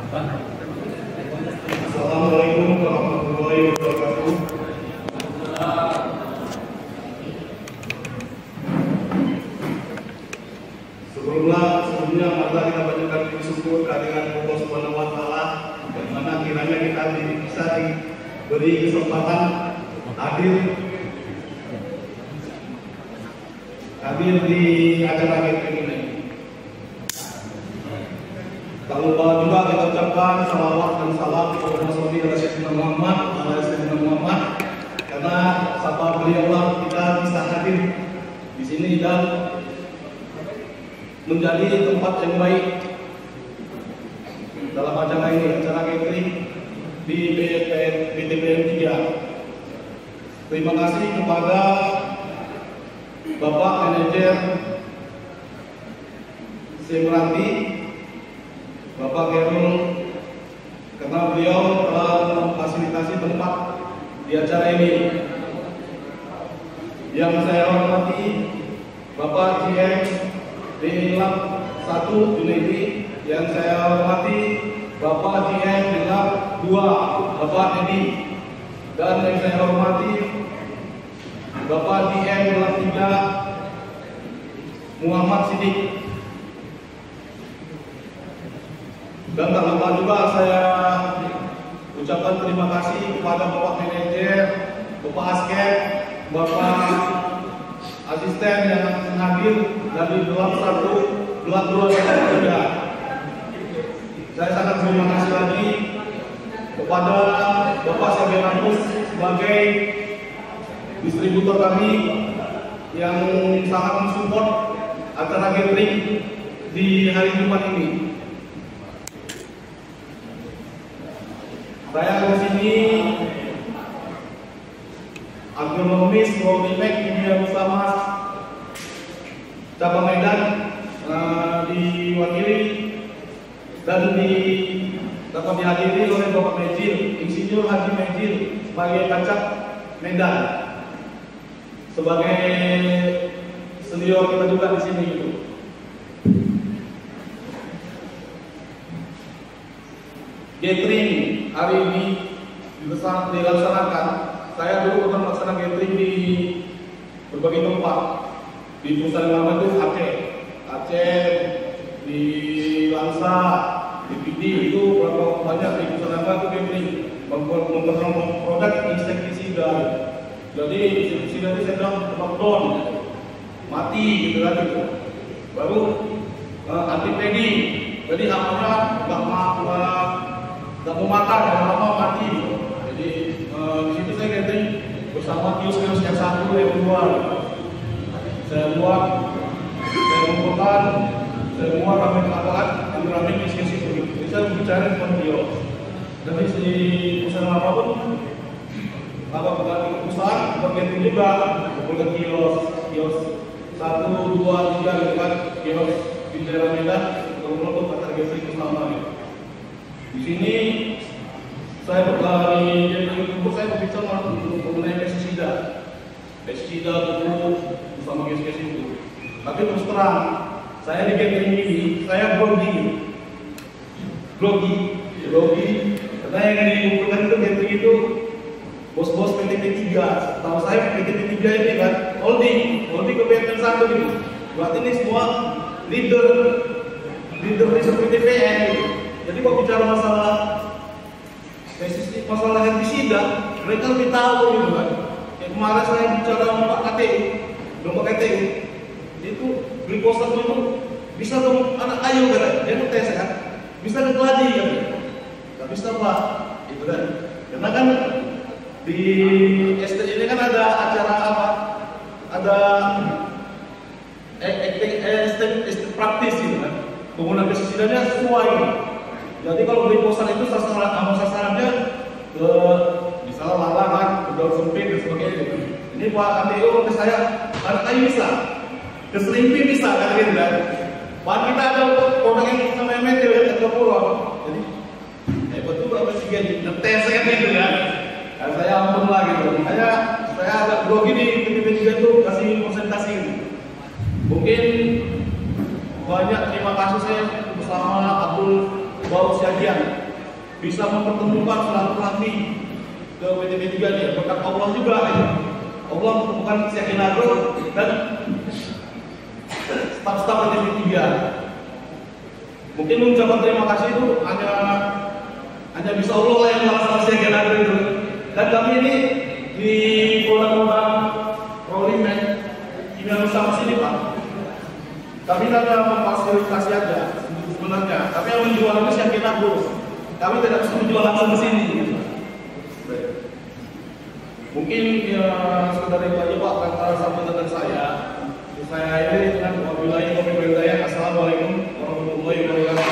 Assalamualaikum warahmatullahi wabarakatuh. Sebelumnya mari kita panjatkan puji syukur kehadirat Allah Subhanahu wa taala, yang mana kiranya kita bisa diberi kesempatan hadir di acara ini. Tak lupa juga kita ucapkan salawat dan salam kepada Rasulullah Muhammad, karena sabda beliau kita bisa hadir di sini dan menjadi tempat yang baik dalam acara ini, acara catering di BTPN 3. Terima kasih kepada Bapak Manajer Semranti, Bapak Gerul, karena beliau telah memfasilitasi tempat di acara ini. Yang saya hormati Bapak GM di Lab 1 Junedi, yang saya hormati Bapak GM di Lab 2 Bapak Edi, dan yang saya hormati Bapak GM di Lab 3 Muhammad Sidik. Dan tak lupa juga saya ucapkan terima kasih kepada Bapak Manajer, Bapak Asker, Bapak Asisten yang hadir dari Lab 1, Lab 2, dan 3. Saya sangat terima kasih lagi kepada Bapak Sabianus sebagai distributor kami yang sangat mensupport acara catering di hari Jumat ini. Saya di sini agronomis Prodimek Kimia Bersama Cabang Medan diwakili dan dapat dihadiri oleh Bapak Mejil, Insinyur Haji Mejil sebagai Kacak Medan, sebagai senior kita juga di sini gitu. Catering hari ini dilaksanakan. Saya dulu pernah melaksanakan catering di berbagai tempat. Di perusahaan lama itu Aceh, di Langsa, di PD itu berapa banyak di perusahaan lama itu catering memperkenalkan produk insektisida. Jadi insektisida itu saya bilang lockdown, mati gitu kan gitu. Baru antipedi, jadi hamanya nggak mau makan, lama mati. Jadi di situ saya catering bersama kios-kios yang satu yang dua. Saya buat, saya kumpulkan, saya buat ramen diskusi begitu. Jadi saya bicara dengan beliau. Dari si perusahaan apapun, bukan perusahaan, bagian juga kumpulkan kios 1, 2, 3 gitu kan, kios di daerah Medan untuk target bersama. Di sini saya saya berbicara mengenai pestisida pupuk bersama guys-guys itu. Tapi terus terang, saya di catering ini saya grogi karena yang dikumpulkan itu catering itu bos-bos PT 3. Tahu saya PT 3 ini kan holding ke BTN 1 gitu. Berarti ini semua leader di PTPN gitu. Jadi kalau bicara masalah pestisida, mereka lebih tahu gitu kan. Yang kemarin saya bicara sama Pak KTU, itu glikosa itu bisa dong anak ayu kan, dia tes kan, bisa ke keladi kan, nggak bisa Pak, itu kan. Karena kan di SD ini kan ada acara apa? Ada praktis gitu kan. Penggunaan pestisidanya sesuai. Jadi kalau glikosan itu sasarannya ke misalnya larangan, ke daun sempit dan sebagainya. Ini Pak KTU ke saya, anak kayu bisa, ke selimpi bisa kan gitu kan. Pak kita ada produk yang namanya metil ya, ada pura. Jadi hebat juga P3 ngetes kan gitu kan. Dan saya ampun lah gitu. Makanya saya agak grogi di P3 itu kasih konsentrasi gitu. Mungkin banyak terima kasih saya bersama Abdul Baru Siagian. bisa mempertemukan silaturahmi ke PT3 nih, berkat Allah juga ya. Allah mempertemukan Yakin Agro dan staf-staf PT3. Mungkin mengucapkan terima kasih itu hanya bisa Allah lah yang melaksanakan Yakin Agro itu. Dan kami ini di Polda Rolling email sama sini Pak. Kami hanya memfasilitasi aja sebenarnya, tapi yang menjual itu Yakin Agro. Kami tidak bisa menjual langsung ke sini. Mungkin ya sekedar itu aja Pak antara sambutan dari saya. Saya ini dengan wabillahi taufiq wal hidayah. Assalamualaikum warahmatullahi wabarakatuh.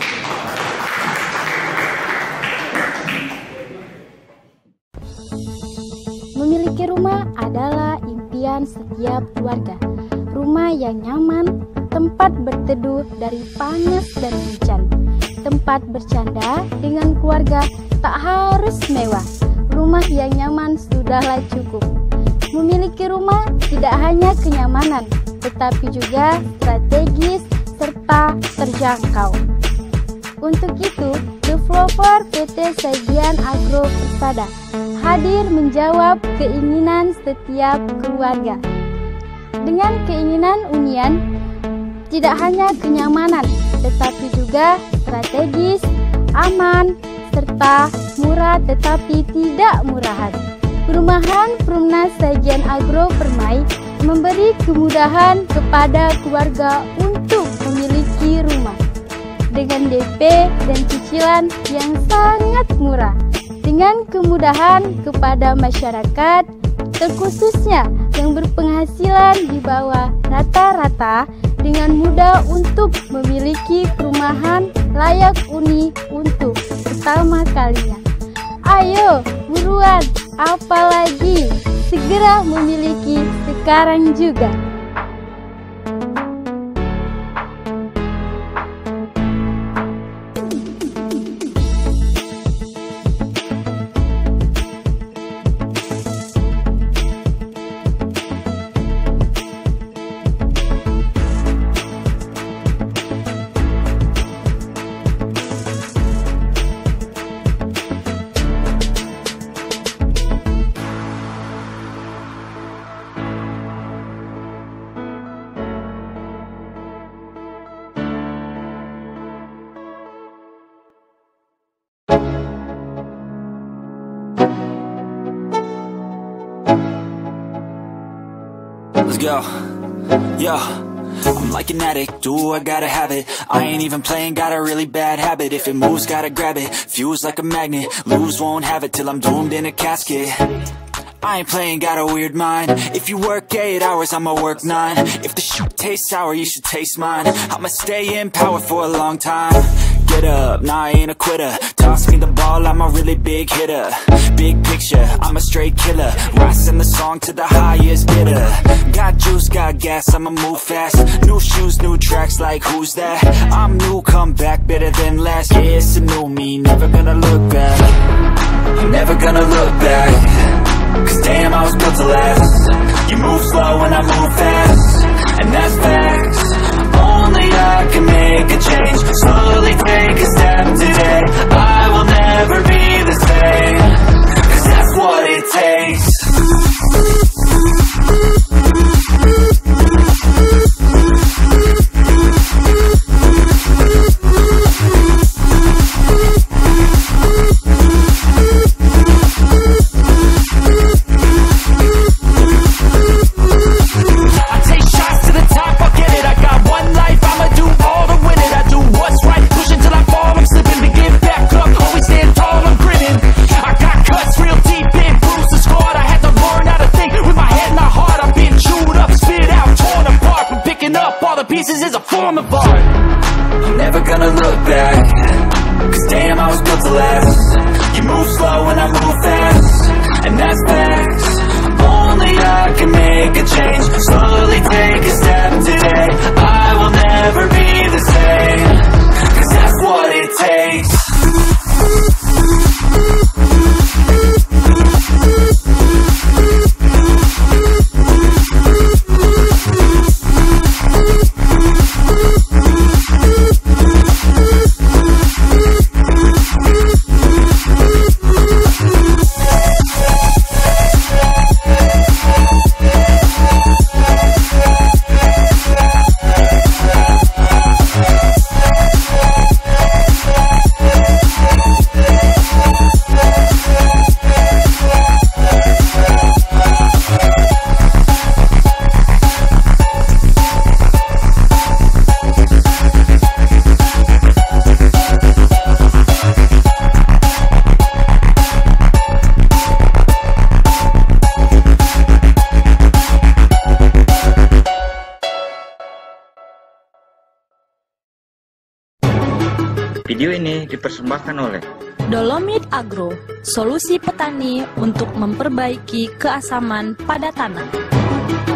Memiliki rumah adalah impian setiap keluarga. Rumah yang nyaman, tempat berteduh dari panas dan hujan, tempat bercanda dengan keluarga, tak harus mewah. Rumah yang nyaman sudahlah cukup. Memiliki rumah tidak hanya kenyamanan, tetapi juga strategis serta terjangkau. Untuk itu, developer PT Sajian Agro Persada hadir menjawab keinginan setiap keluarga. Dengan keinginan hunian, tidak hanya kenyamanan, tetapi juga strategis, aman, serta murah tetapi tidak murahan. Perumahan Perumnas Sajian Agro Permai memberi kemudahan kepada keluarga untuk memiliki rumah dengan DP dan cicilan yang sangat murah, dengan kemudahan kepada masyarakat, terkhususnya yang berpenghasilan di bawah rata-rata, dengan mudah untuk memiliki perumahan layak huni untuk pertama kalinya. Ayo, buruan, apalagi segera memiliki sekarang juga. Let's go. Yo, I'm like an addict, do I gotta have it. I ain't even playing, got a really bad habit. If it moves, gotta grab it, fuse like a magnet. Lose, won't have it till I'm doomed in a casket. I ain't playing, got a weird mind. If you work 8 hours, I'ma work 9. If the shoot tastes sour, you should taste mine. I'ma stay in power for a long time. Get up, nah, I ain't a quitter. Toss me the ball, I'm a really big hitter. Big picture, I'm a straight killer. Rising the song to the highest bidder. Got juice, got gas, I'ma move fast. New shoes, new tracks, like who's that? I'm new, come back, better than last. Yeah, it's a new me, never gonna look back. I'm never gonna look back. Cause damn, I was built to last. You move slow and I move fast, and that's facts. Only I can make a change. Slowly take a step today. I will never be the same. Cause that's what it takes. Pieces is a form of art. I'm never gonna look back. Cause damn, I was built to last. You move slow and I move fast, and that's facts. Only I can make a change. Slowly take a step today. I will never be the same. Cause that's what it takes. Video ini dipersembahkan oleh Dolomit Agro, solusi petani untuk memperbaiki keasaman pada tanah.